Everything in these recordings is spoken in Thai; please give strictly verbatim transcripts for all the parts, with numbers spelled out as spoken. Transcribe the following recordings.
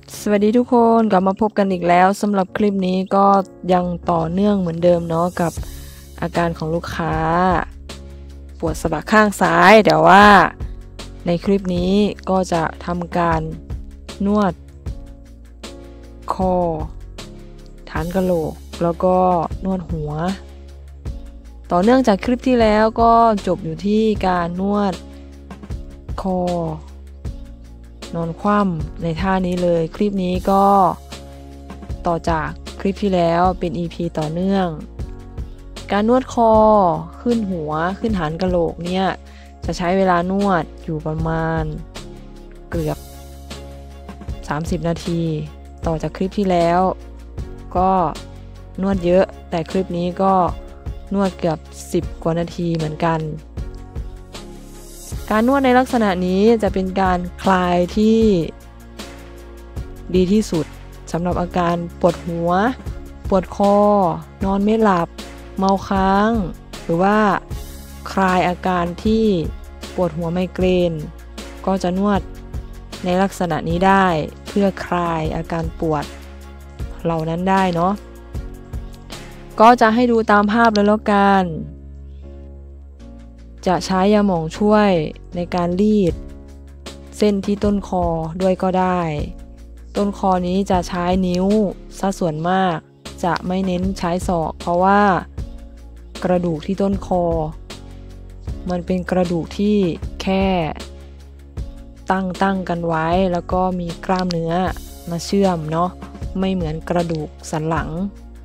สวัสดีทุกคนกลับมาพบกันอีกแล้วสำหรับคลิปนี้ก็ยังต่อเนื่องเหมือนเดิมเนาะกับอาการของลูกค้าปวดสะบักข้างซ้ายแต่ว่าในคลิปนี้ก็จะทำการนวดคอฐานกะโหลกแล้วก็นวดหัวต่อเนื่องจากคลิปที่แล้วก็จบอยู่ที่การนวดคอนอนคว่ำในท่านี้เลยคลิปนี้ก็ต่อจากคลิปที่แล้วเป็น อี พี ต่อเนื่องการนวดคอขึ้นหัวขึ้นฐานกะโหลกเนี่ยจะใช้เวลานวดอยู่ประมาณเกือบสามสิบนาทีต่อจากคลิปที่แล้วก็นวดเยอะแต่คลิปนี้ก็นวดเกือบสิบกว่านาทีเหมือนกันการนวดในลักษณะนี้จะเป็นการคลายที่ดีที่สุดสำหรับอาการปวดหัวปวดคอนอนไม่หลับเมาค้างหรือว่าคลายอาการที่ปวดหัวไมเกรนก็จะนวดในลักษณะนี้ได้เพื่อคลายอาการปวดเหล่านั้นได้เนาะก็จะให้ดูตามภาพเลยแล้วกันจะใช้ยาหม่องช่วยในการรีดเส้นที่ต้นคอด้วยก็ได้ต้นคอนี้จะใช้นิ้วซะส่วนมากจะไม่เน้นใช้ศอกเพราะว่ากระดูกที่ต้นคอมันเป็นกระดูกที่แค่ตั้งตั้งกันไว้แล้วก็มีกล้ามเนื้อมาเชื่อมเนาะไม่เหมือนกระดูกสันหลัง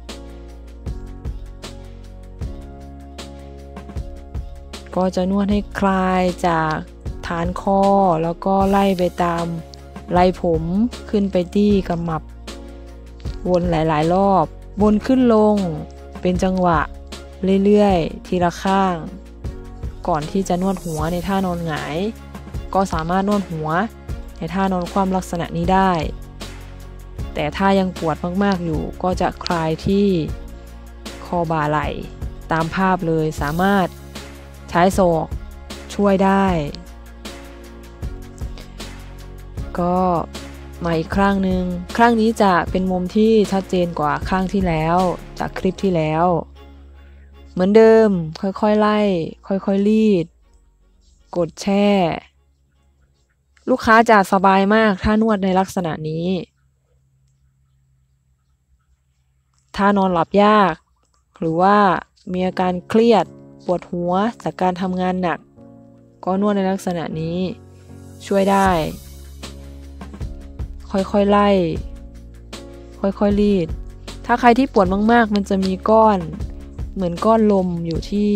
ก็จะนวดให้คลายจากฐานคอแล้วก็ไล่ไปตามไหล่ผมขึ้นไปที่กำมับวนหลายๆรอบวนขึ้นลงเป็นจังหวะเรื่อยๆทีละข้างก่อนที่จะนวดหัวในท่านอนหงายก็สามารถนวดหัวในท่านอนคว่ำลักษณะนี้ได้แต่ถ้ายังปวดมากๆอยู่ก็จะคลายที่คอบ่าไหล่ตามภาพเลยสามารถใช้ศอกช่วยได้ก็มาอีกครั้งหนึ่งครั้งนี้จะเป็นมุมที่ชัดเจนกว่าครั้งที่แล้วจากคลิปที่แล้วเหมือนเดิมค่อยๆไล่ค่อยๆรีดกดแช่ลูกค้าจะสบายมากถ้านวดในลักษณะนี้ถ้านอนหลับยากหรือว่ามีอาการเครียดปวดหัวจากการทำงานหนักก็นวดในลักษณะนี้ช่วยได้ค่อยๆไล่ค่อยๆรีดถ้าใครที่ปวดมากๆมันจะมีก้อนเหมือนก้อนลมอยู่ที่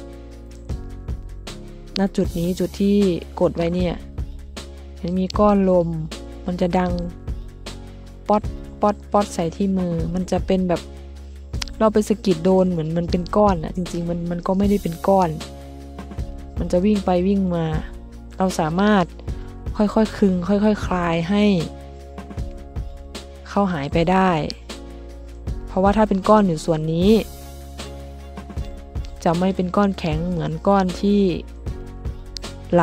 ณจุดนี้จุดที่กดไว้เนี่ยมันมีก้อนลมมันจะดังป๊อดป๊อดป๊อดใส่ที่มือมันจะเป็นแบบเราไปสะกิดโดนเหมือนมันเป็นก้อนอะจริงๆมันมันก็ไม่ได้เป็นก้อนมันจะวิ่งไปวิ่งมาเราสามารถค่อยๆคึงค่อยๆ ค, คลายให้เข้าหายไปได้เพราะว่าถ้าเป็นก้อนอยู่ส่วนนี้จะไม่เป็นก้อนแข็งเหมือนก้อนที่ไหล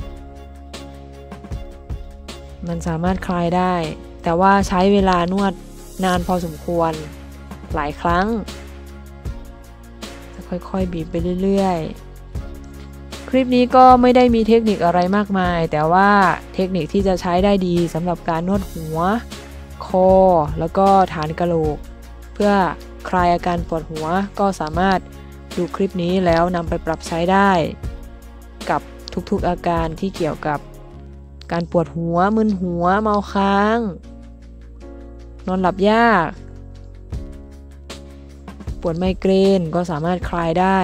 มันสามารถคลายได้แต่ว่าใช้เวลานวดนานพอสมควรหลายครั้งจะค่อยๆบีบไปเรื่อยๆคลิปนี้ก็ไม่ได้มีเทคนิคอะไรมากมายแต่ว่าเทคนิคที่จะใช้ได้ดีสำหรับการนวดหัวคอแล้วก็ฐานกะโหลกเพื่อคลายอาการปวดหัวก็สามารถดูคลิปนี้แล้วนำไปปรับใช้ได้กับทุกๆอาการที่เกี่ยวกับการปวดหัวมึนหัวเมาค้างนอนหลับยากปวดไมเกรนก็สามารถคลายได้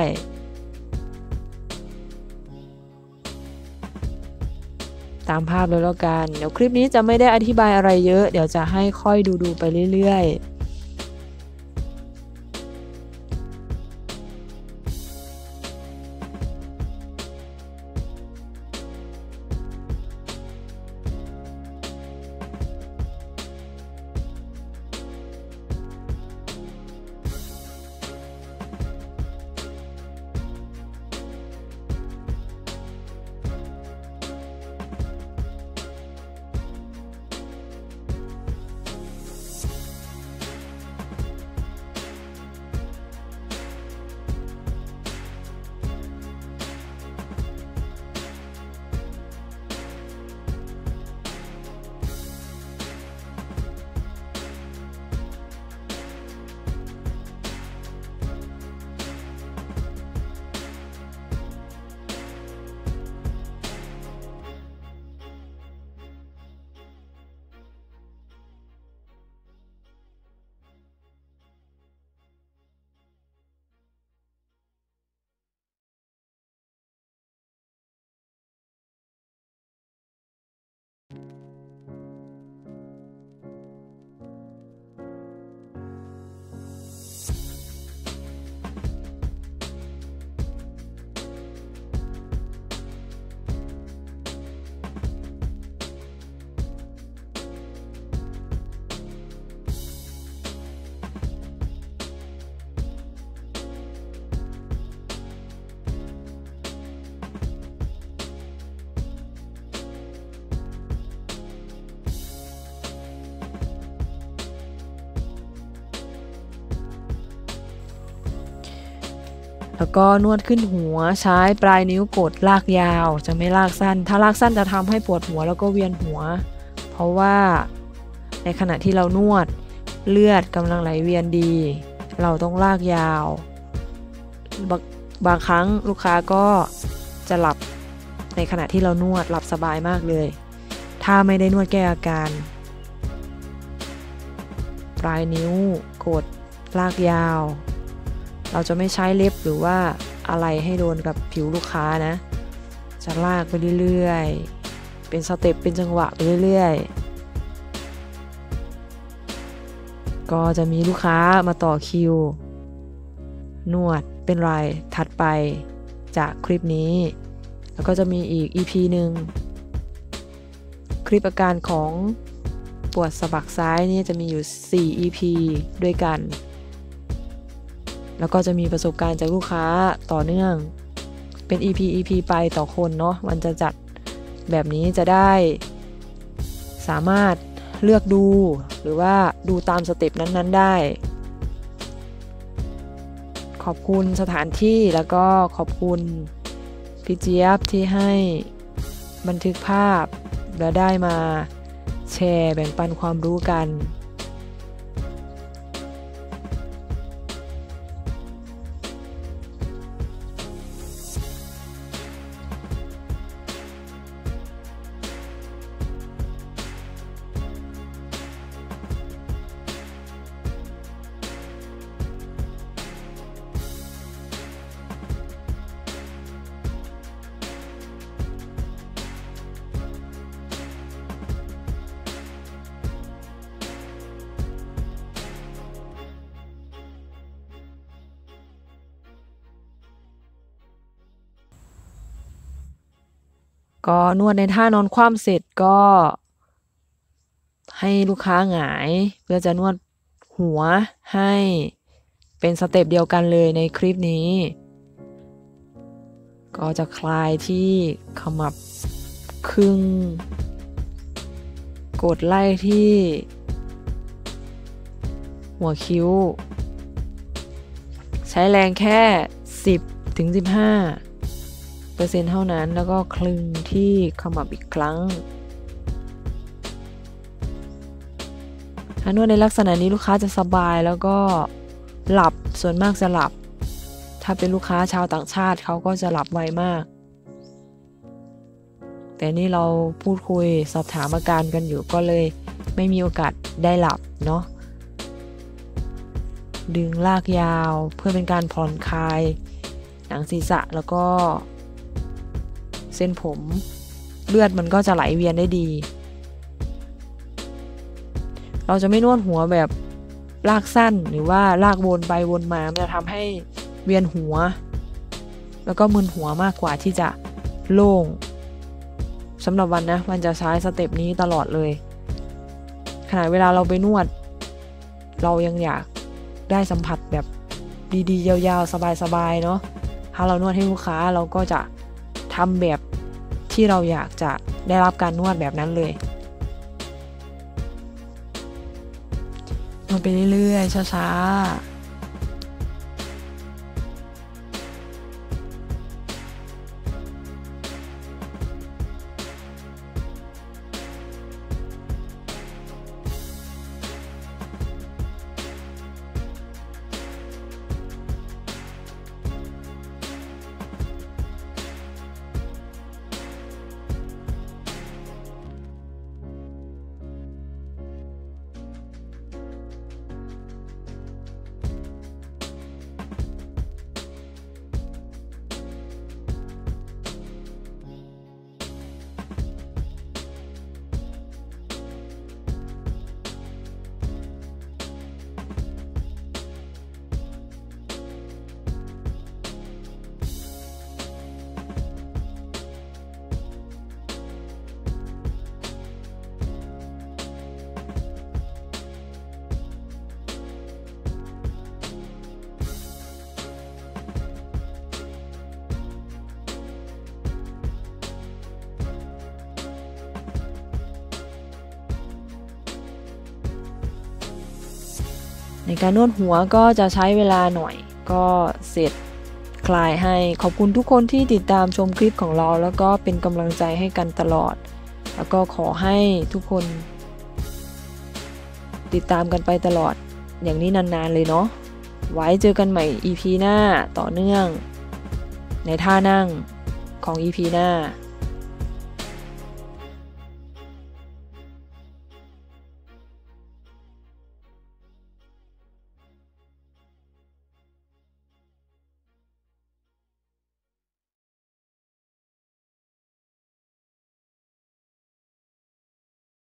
ตามภาพเลยแล้วกันเดี๋ยวคลิปนี้จะไม่ได้อธิบายอะไรเยอะเดี๋ยวจะให้ค่อยดูๆไปเรื่อยๆแล้วก็นวดขึ้นหัวใช้ปลายนิ้วกดลากยาวจะไม่ลากสั้นถ้าลากสั้นจะทำให้ปวดหัวแล้วก็เวียนหัวเพราะว่าในขณะที่เรานวดเลือดกำลังไหลเวียนดีเราต้องลากยาวบางบางครั้งลูกค้าก็จะหลับในขณะที่เรานวดหลับสบายมากเลยถ้าไม่ได้นวดแก้อาการปลายนิ้วกดลากยาวเราจะไม่ใช้เล็บหรือว่าอะไรให้โดนกับผิวลูกค้านะจะลากไปเรื่อยๆเป็นสเต็ปเป็นจังหวะไปเรื่อยๆก็จะมีลูกค้ามาต่อคิวนวดเป็นรายถัดไปจากคลิปนี้แล้วก็จะมีอีก อี พี หนึ่งคลิปอาการของปวดสะบักซ้ายนี่จะมีอยู่สี่ อี พี ด้วยกันแล้วก็จะมีประสบการณ์จากลูกค้าต่อเนื่องเป็น อี พี อี พี ไปต่อคนเนาะมันจะจัดแบบนี้จะได้สามารถเลือกดูหรือว่าดูตามสเต็ปนั้นๆได้ขอบคุณสถานที่แล้วก็ขอบคุณพี่เจี๊ยบที่ให้บันทึกภาพและได้มาแชร์แบ่งปันความรู้กันก็นวดในท่านอนคว่ำเสร็จก็ให้ลูกค้าหงายเพื่อจะนวดหัวให้เป็นสเต็ปเดียวกันเลยในคลิปนี้ก็จะคลายที่ขมับครึ่งกดไล่ที่หัวคิ้วใช้แรงแค่ สิบถึงสิบห้าเปอร์เซ็นต์ เท่านั้นแล้วก็คลึงที่ขมับอีกครั้งถ้านวดในลักษณะนี้ลูกค้าจะสบายแล้วก็หลับส่วนมากจะหลับถ้าเป็นลูกค้าชาวต่างชาติเขาก็จะหลับไวมากแต่นี่เราพูดคุยสอบถามอาการกันอยู่ก็เลยไม่มีโอกาสได้หลับเนาะดึงลากยาวเพื่อเป็นการผ่อนคลายหนังศีรษะแล้วก็เส้นผมเลือดมันก็จะไหลเวียนได้ดีเราจะไม่นวดหัวแบบลากสั้นหรือว่าลากวนไปวนมามันจะทำให้เวียนหัวแล้วก็มึนหัวมากกว่าที่จะโล่งสำหรับวันนะมันจะใช้สเต็ปนี้ตลอดเลยขณะเวลาเราไปนวดเรายังอยากได้สัมผัสแบบดีๆยาวๆสบายๆเนาะถ้าเรานวดให้ลูกค้าเราก็จะทำแบบที่เราอยากจะได้รับการนวดแบบนั้นเลยนวดไปเรื่อยๆช้าๆในการนวดหัวก็จะใช้เวลาหน่อยก็เสร็จคลายให้ขอบคุณทุกคนที่ติดตามชมคลิปของเราแล้วก็เป็นกำลังใจให้กันตลอดแล้วก็ขอให้ทุกคนติดตามกันไปตลอดอย่างนี้นานๆเลยเนาะไว้เจอกันใหม่ อี พี หน้าต่อเนื่องในท่านั่งของ อี พี หน้า